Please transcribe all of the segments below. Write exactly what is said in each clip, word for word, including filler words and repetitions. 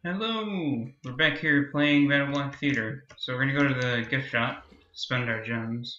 Hello! We're back here playing Battle Block Theater. So we're gonna go to the gift shop, spend our gems.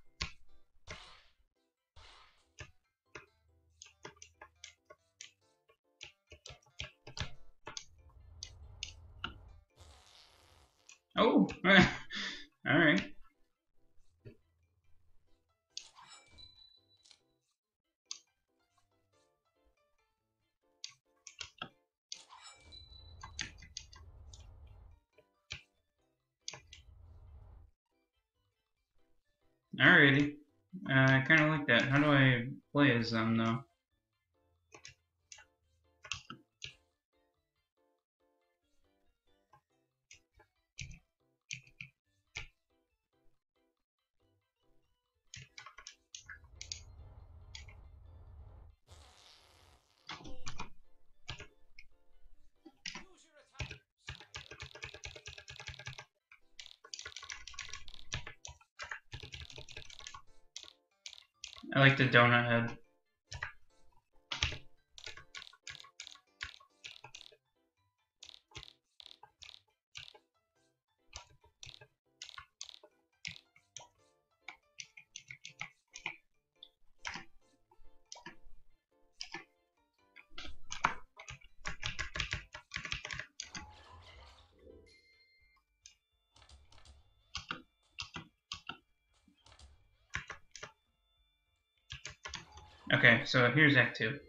Oh! Alright. Alrighty. Uh, I kinda like that. How do I play as them, though? I like the donut head. Okay, so here's Act two.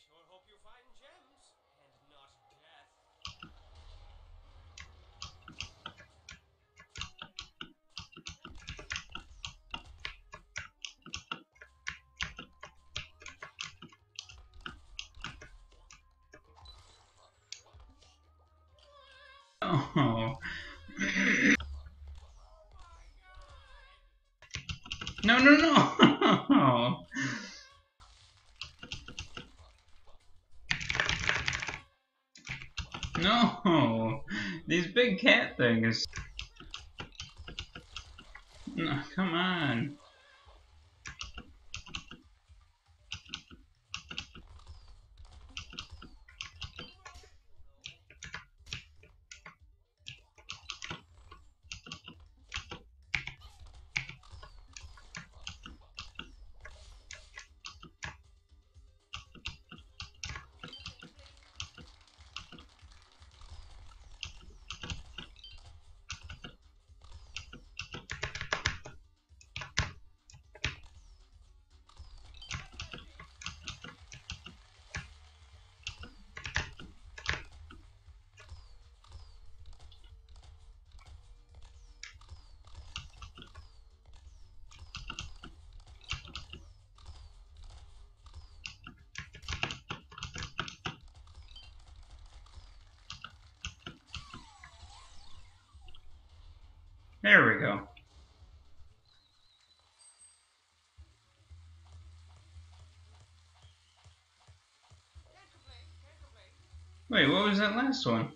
Oh. No, no, no! No! These big cat things. No, come on. There we go. Wait, what was that last one?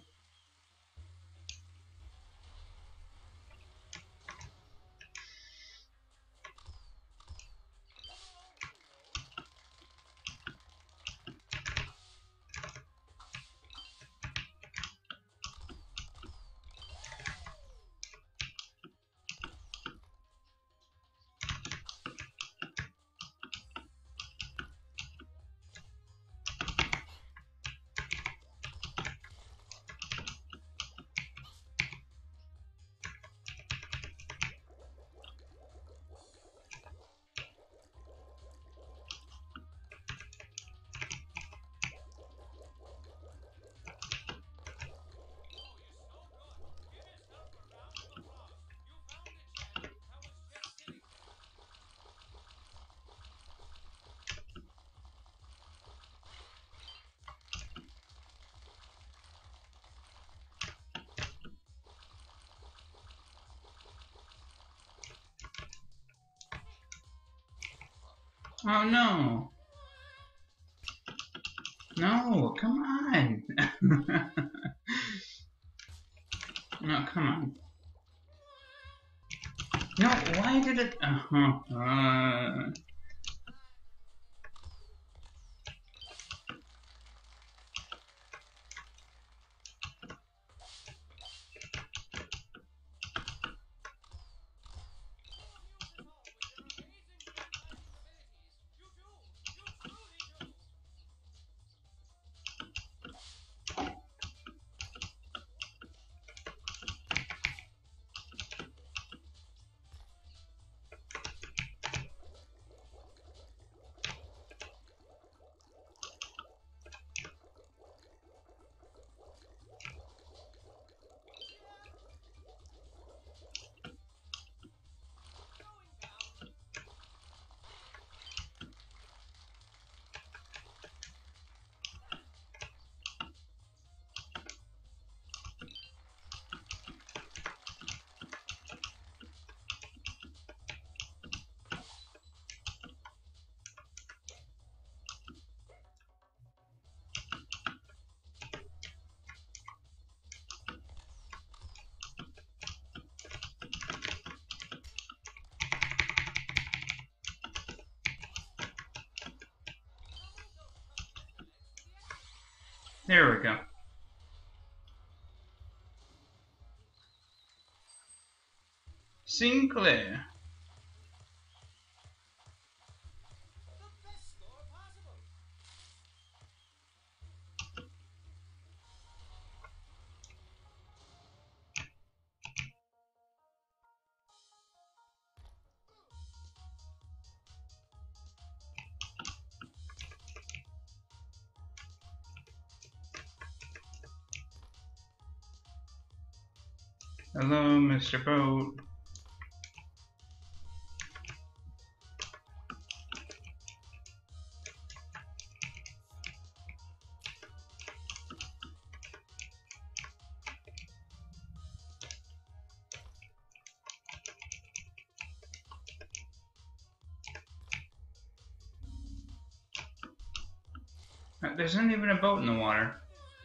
Oh no! No, come on! No, come on. No, why did it... Uh-huh. Uh... There we go. Sinclair. Hello, Mister Boat. There's not even a boat in the water.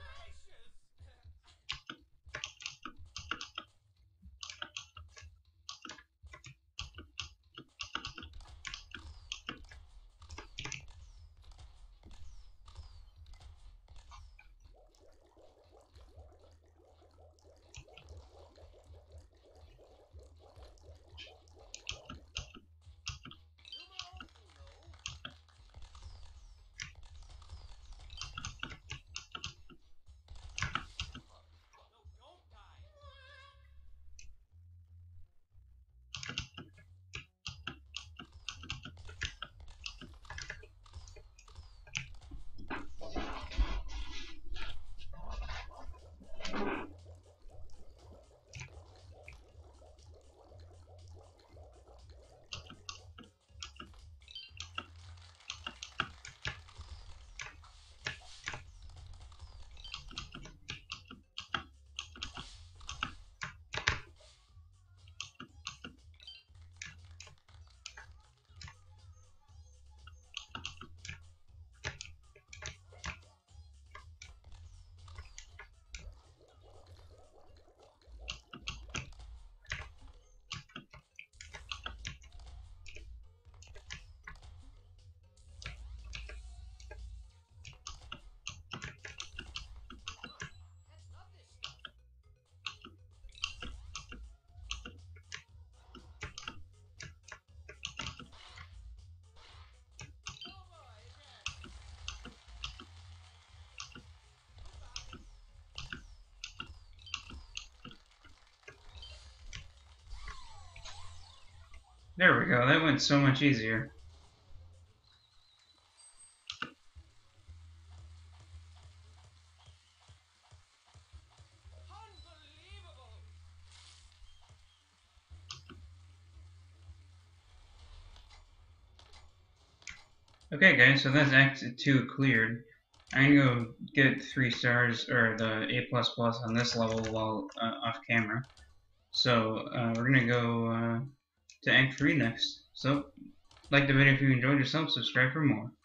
There we go, that went so much easier. Okay guys, so that's Act two cleared. I'm gonna go get three stars, or the A plus plus on this level while uh, off camera. So uh, we're gonna go uh, to Act three next. So, like the video if you enjoyed yourself, subscribe for more.